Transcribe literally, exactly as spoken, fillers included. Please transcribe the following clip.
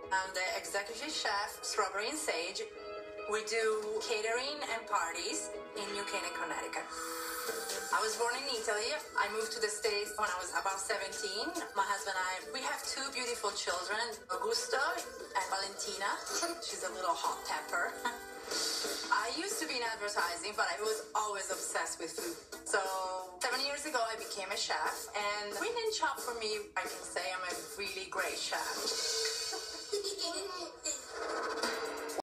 I'm the executive chef, Strawberry and Sage. We do catering and parties in New Canaan, Connecticut. I was born in Italy. I moved to the States when I was about seventeen. My husband and I, we have two beautiful children, Augusto and Valentina. She's a little hot temper. I used to be in advertising, but I was always obsessed with food. So seven years ago, I became a chef, and within shop for me, I can say I'm a really great chef.